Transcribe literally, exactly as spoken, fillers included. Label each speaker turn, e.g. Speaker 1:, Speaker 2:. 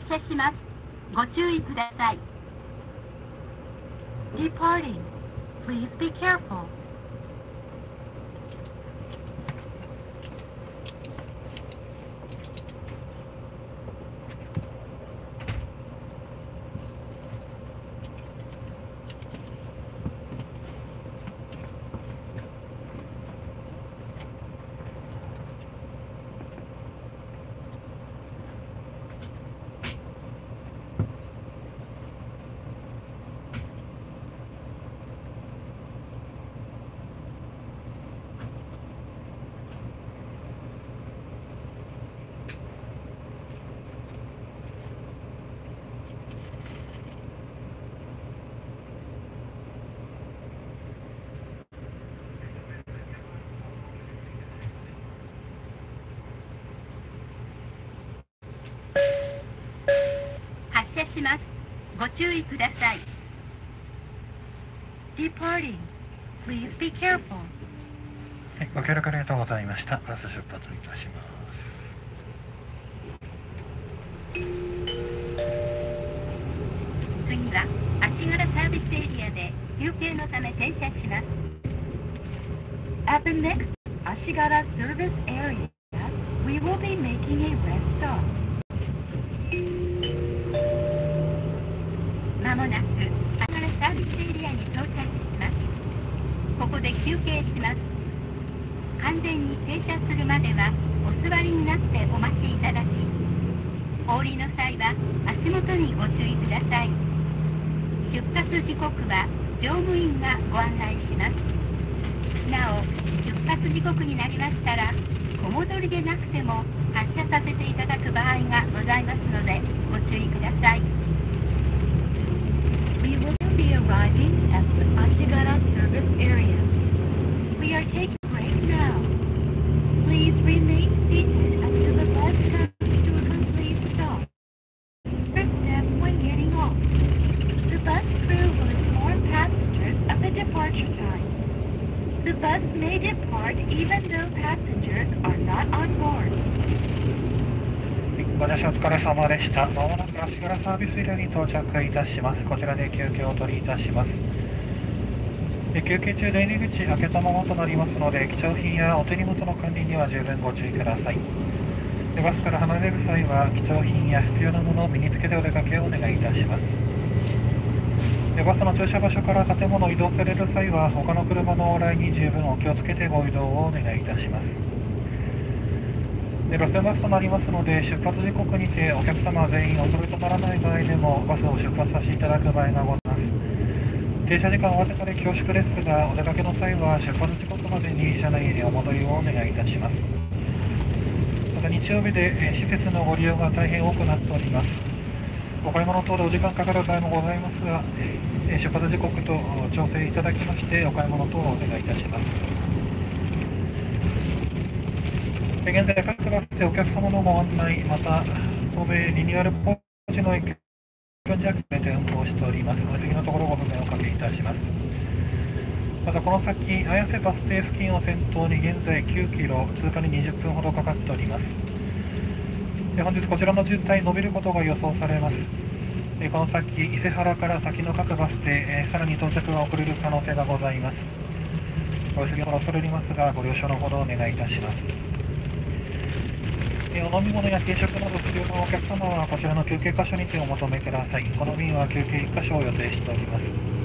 Speaker 1: 車します。ご注意ください。Departing. Please be careful. 発車します。ご注意ください。Departing. Please be careful.
Speaker 2: はい、ご協力ありがとうございました。バス出発いたします。
Speaker 1: 次は足柄サービスエリアで休憩のため停車します。At the next Ashigara service area, we will be making a rest stop. まもなく足柄サービスエリアに到着します。ここで休憩します。完全に停車するまではお座りになってお待ちいただき、お降りの際は足元にご注意ください。出発時刻は乗務員がご案内します。なお、出発時刻になりましたら、小戻りでなくても発車させていただく場合がございますので、ご注意ください。We will be arriving at the Ashigara service area. We are taking a break now. Please remain seated until the bus comes to a complete stop. First step when getting off. The bus crew will inform passengers of the departure time. The bus may depart even though passengers are not on board.
Speaker 2: ご乗車お疲れ様でした。まもなく足柄サービスエリアに到着いたします。こちらで休憩を取りいたします。休憩中出入り口開けたままとなりますので、貴重品やお手荷物の管理には十分ご注意ください。バスから離れる際は貴重品や必要なものを身につけてお出かけをお願いいたします。バスの駐車場所から建物を移動される際は他の車の往来に十分お気をつけてご移動をお願いいたします。で路線バスとなりますので、出発時刻にてお客様全員お揃いとならない場合でもバスを出発させていただく場合がございます。停車時間を合わせたで恐縮ですが、お出かけの際は出発時刻までに車内にお戻りをお願いいたします。また日曜日で施設のご利用が大変多くなっております。お買い物等でお時間かかる場合もございますが、出発時刻と調整いただきましてお買い物等をお願いいたします。現在各バスでお客様のご案内、また総米リニューアル工事の影響に弱で運行しております。次のところご不明をおかけいたします。またこの先、綾瀬バス停付近を先頭に現在きゅうキロ、通過ににじゅっぷんほどかかっております。本日こちらの渋滞伸びることが予想されます。この先、伊勢原から先の各バス停、さらに到着が遅れる可能性がございます。お急ぎの恐れ入りますが、ご了承のほどお願いいたします。お飲み物や軽食など必要なお客様はこちらの休憩箇所にてお求めください。この便は休憩いっ箇所を予定しております。